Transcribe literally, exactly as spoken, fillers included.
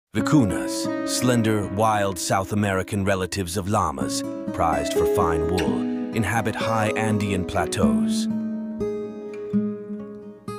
Vicunas, slender, wild South American relatives of llamas, prized for fine wool, inhabit high Andean plateaus.